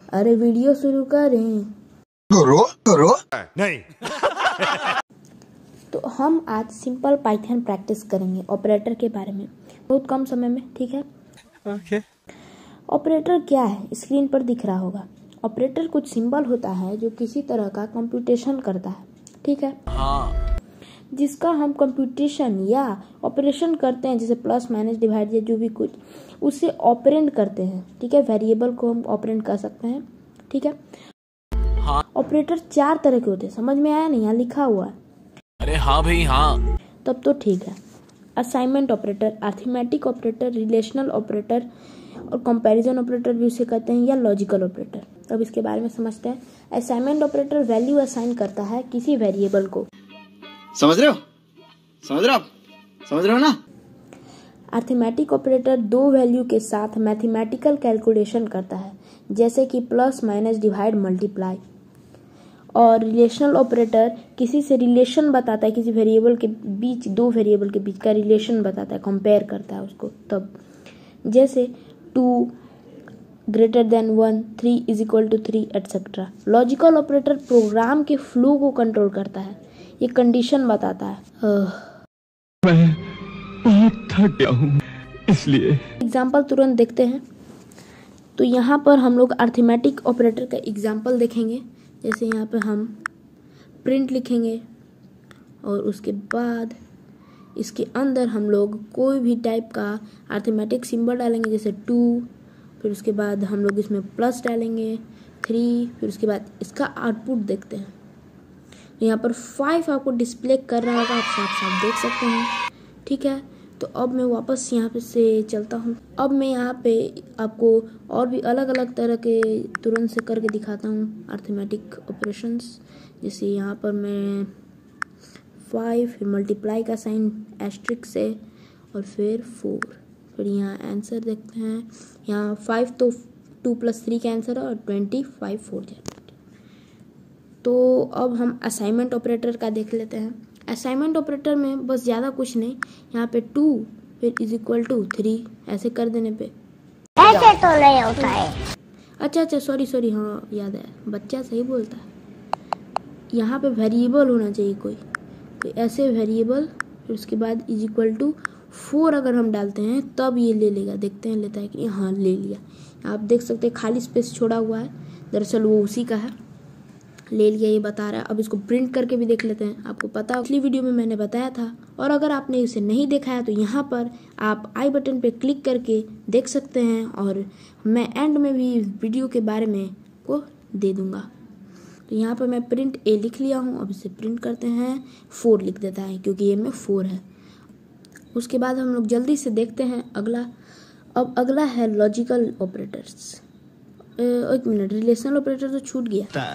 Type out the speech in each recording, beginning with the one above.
अरे वीडियो शुरू करें। रो नहीं। तो हम आज सिंपल पाइथन प्रैक्टिस करेंगे ऑपरेटर के बारे में बहुत कम समय में, ठीक है? ओके। ऑपरेटर क्या है स्क्रीन पर दिख रहा होगा। ऑपरेटर कुछ सिंबल होता है जो किसी तरह का कंप्यूटेशन करता है, ठीक है? हाँ। जिसका हम कंप्यूटेशन या ऑपरेशन करते हैं, जैसे प्लस माइनस डिवाइड या जो भी कुछ, उससे ऑपरेंड करते हैं, ठीक है? वेरिएबल को हम ऑपरेंड कर सकते हैं, ठीक है? हाँ। ऑपरेटर 4 तरह के होते हैं, समझ में आया नहीं? यहाँ लिखा हुआ है। अरे हाँ भाई हाँ। तब तो ठीक है। Assignment operator, arithmetic operator, relational operator और कंपैरिजन ऑपरेटर भी उसे कहते हैं, या लॉजिकल ऑपरेटर। अब इसके बारे में समझते हैं। असाइनमेंट ऑपरेटर वैल्यू असाइन करता है किसी वेरिएबल को। समझ रहे हो ना? अरिथमेटिक ऑपरेटर 2 वैल्यू के साथ मैथमेटिकल कैलकुलेशन करता है, जैसे कि प्लस माइनस डिवाइड मल्टीप्लाई। और रिलेशनल ऑपरेटर किसी से रिलेशन बताता है, किसी वेरिएबल के बीच, 2 वेरिएबल के बीच का रिलेशन बताता है, कंपेयर करता है उसको। तब जैसे 2 greater than 1, 3 = 3 etcetera. Logical operator program के फ्लो को कंट्रोल करता है, ये कंडीशन बताता है। मैं बहुत थक गया हूँ, इसलिए एग्जाम्पल तुरंत देखते हैं। तो यहाँ पर हम लोग अरिथमेटिक ऑपरेटर का एग्जाम्पल देखेंगे। जैसे यहाँ पे हम प्रिंट लिखेंगे और उसके बाद इसके अंदर हम लोग कोई भी टाइप का अरिथमेटिक सिंबल डालेंगे, जैसे 2, फिर उसके बाद हम लोग इसमें प्लस डालेंगे 3, फिर उसके बाद इसका आउटपुट देखते हैं। यहाँ पर 5 आपको डिस्प्ले कर रहा होगा, आप साफ साफ देख सकते हैं, ठीक है? तो अब मैं वापस यहाँ पे से चलता हूँ। अब मैं यहाँ पे आपको और भी अलग अलग तरह के तुरंत से करके दिखाता हूँ अरिथमेटिक ऑपरेशंस। जैसे यहाँ पर मैं 5, फिर मल्टीप्लाई का साइन एस्ट्रिक से, और फिर 4, फिर यहाँ आंसर देखते हैं। यहाँ 5 तो 2 + 3 का आंसर है, और 25 4 जाए। तो अब हम असाइनमेंट ऑपरेटर का देख लेते हैं। असाइनमेंट ऑपरेटर में बस ज़्यादा कुछ नहीं, यहाँ पे 2 फिर = 3 ऐसे कर देने पे ऐसे तो नहीं होता है। अच्छा सॉरी, हाँ याद है, बच्चा सही बोलता है। यहाँ पे वेरिएबल होना चाहिए कोई ऐसे वेरिएबल, फिर उसके बाद =4 अगर हम डालते हैं तब ये ले लेगा। देखते हैं लेता है कि हाँ ले लिया। आप देख सकते हैं खाली स्पेस छोड़ा हुआ है, दरअसल वो उसी का है, ले लिया ये बता रहा है। अब इसको प्रिंट करके भी देख लेते हैं। आपको पता है पिछली वीडियो में मैंने बताया था, और अगर आपने इसे नहीं देखा है तो यहाँ पर आप आई बटन पे क्लिक करके देख सकते हैं, और मैं एंड में भी वीडियो के बारे में को दे दूँगा। तो यहाँ पर मैं प्रिंट ए लिख लिया हूँ। अब इसे प्रिंट करते हैं, 4 लिख देता है क्योंकि ये में 4 है। उसके बाद हम लोग जल्दी से देखते हैं अगला। अब अगला है लॉजिकल ऑपरेटर्स। एक मिनट, रिलेशनल ऑपरेटर तो छूट गया,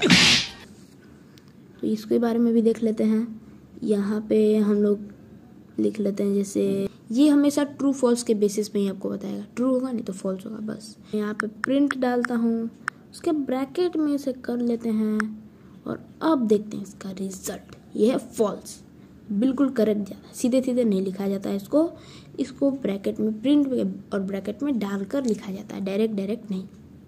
तो इसके बारे में भी देख लेते हैं। यहाँ पे हम लोग लिख लेते हैं, जैसे ये हमेशा ट्रू फॉल्स के बेसिस पे ही आपको बताएगा, ट्रू होगा नहीं तो फॉल्स होगा। बस यहाँ पे प्रिंट डालता हूँ, उसके ब्रैकेट में इसे कर लेते हैं, और अब देखते हैं इसका रिजल्ट। ये है फॉल्स, बिल्कुल करेक्ट जाता है, सीधे सीधे नहीं लिखा जाता है इसको ब्रैकेट में प्रिंट और ब्रैकेट में डालकर लिखा जाता है, डायरेक्ट नहीं।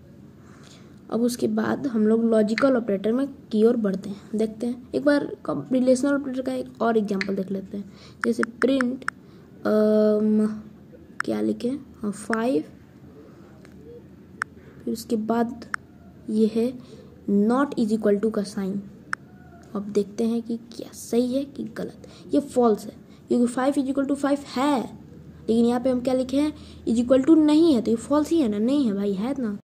अब उसके बाद हम लोग लॉजिकल ऑपरेटर में की ओर बढ़ते हैं, देखते हैं। एक बार रिलेशनल ऑपरेटर का एक और एग्जांपल देख लेते हैं। जैसे प्रिंट क्या लिखे, हाँ 5, फिर उसके बाद ये है == का साइन। अब देखते हैं कि क्या सही है कि गलत। ये फॉल्स है क्योंकि 5 = 5 है, लेकिन यहाँ पे हम क्या लिखे हैं, = नहीं है, तो ये फॉल्स ही है ना? नहीं है भाई, है ना?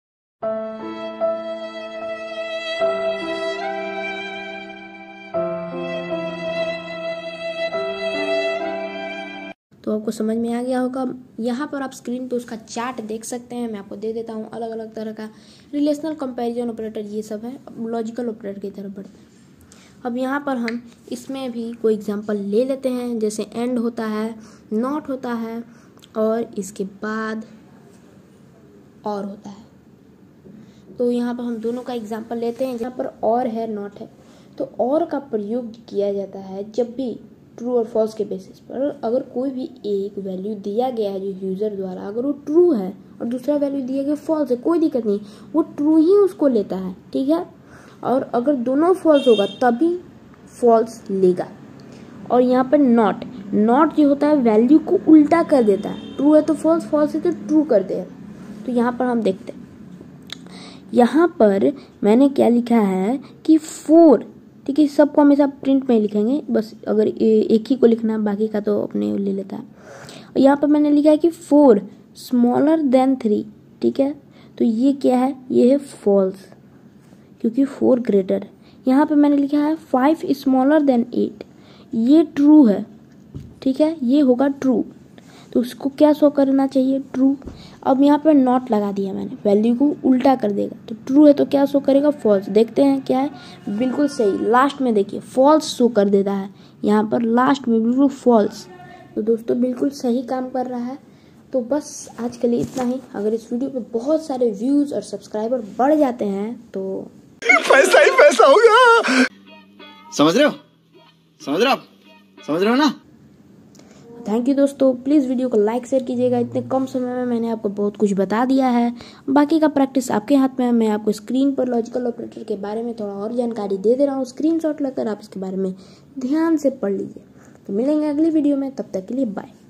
तो आपको समझ में आ गया होगा। यहाँ पर आप स्क्रीन पे उसका चार्ट देख सकते हैं, मैं आपको दे देता हूँ अलग अलग तरह का। रिलेशनल, कंपैरिजन ऑपरेटर, ये सब है। अब लॉजिकल ऑपरेटर की तरफ बढ़ते हैं। अब यहाँ पर हम इसमें भी कोई एग्जांपल ले लेते हैं। जैसे एंड होता है, नॉट होता है, और इसके बाद और होता है। तो यहाँ पर हम दोनों का एग्जांपल लेते हैं। जहाँ पर और है, नॉट है, तो और का प्रयोग किया जाता है जब भी ट्रू और फॉल्स के बेसिस पर। अगर कोई भी एक वैल्यू दिया गया है जो यूज़र द्वारा, अगर वो ट्रू है और दूसरा वैल्यू दिया गया फॉल्स है, कोई दिक्कत नहीं, वो ट्रू ही उसको लेता है, ठीक है। और अगर दोनों फॉल्स होगा तभी फॉल्स लेगा। और यहाँ पर नॉट जो होता है वैल्यू को उल्टा कर देता है, ट्रू है तो फॉल्स, फॉल्स है तो ट्रू कर देगा। तो यहाँ पर हम देखते हैं, यहाँ पर मैंने क्या लिखा है कि 4, ठीक है, सबको हमेशा प्रिंट में लिखेंगे, बस अगर एक ही को लिखना है बाकी का तो अपने ले लेता है। और यहाँ पर मैंने लिखा है कि 4 स्मॉलर देन 3, ठीक है, तो ये क्या है, ये है फॉल्स क्योंकि 4 ग्रेटर है। यहाँ पर मैंने लिखा है 5 स्मॉलर देन 8, ये ट्रू है, ठीक है, ये होगा ट्रू, तो उसको क्या शो करना चाहिए, ट्रू। अब यहाँ पर नॉट लगा दिया मैंने, वैल्यू को उल्टा कर देगा, तो ट्रू है तो क्या शो करेगा, फॉल्स। देखते हैं क्या है, बिल्कुल सही, लास्ट में देखिए फॉल्स शो कर देता है, यहाँ पर लास्ट में बिल्कुल फॉल्स। तो दोस्तों बिल्कुल सही काम कर रहा है। तो बस आज के लिए इतना ही। अगर इस वीडियो पे बहुत सारे व्यूज़ और सब्सक्राइबर बढ़ जाते हैं तो पैसा ही पैसा होगा। समझ रहे हो, समझ रहे हो ना। थैंक यू दोस्तों, प्लीज़ वीडियो को लाइक शेयर कीजिएगा। इतने कम समय में मैंने आपको बहुत कुछ बता दिया है, बाकी का प्रैक्टिस आपके हाथ में है। मैं आपको स्क्रीन पर लॉजिकल ऑपरेटर के बारे में थोड़ा और जानकारी दे रहा हूँ, स्क्रीनशॉट लेकर आप इसके बारे में ध्यान से पढ़ लीजिए। तो मिलेंगे अगली वीडियो में, तब तक के लिए बाय।